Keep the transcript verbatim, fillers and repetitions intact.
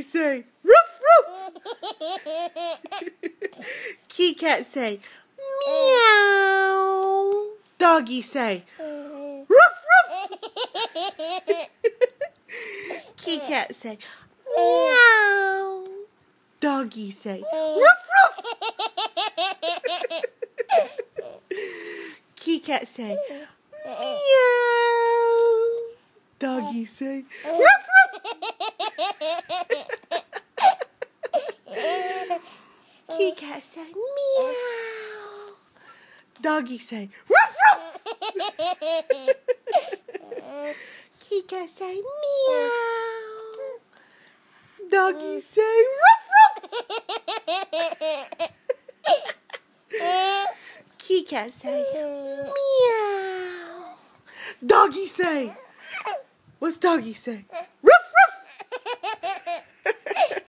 say, "Ruff, ruff." Kitty cat say, "Meow." Doggy say, "Ruff, ruff." Kitty cat say, "Meow." Doggy say, "Ruff, ruff." Kitty cat say, "Meow." Doggy say, "Ruff, ruff." Kitty cat say, "Meow." Doggy say, "Ruff, ruff." Kitty cat say, "Meow." Doggy say, "Ruff, ruff." Kitty cat say, "Meow." Doggy say, what's doggy say?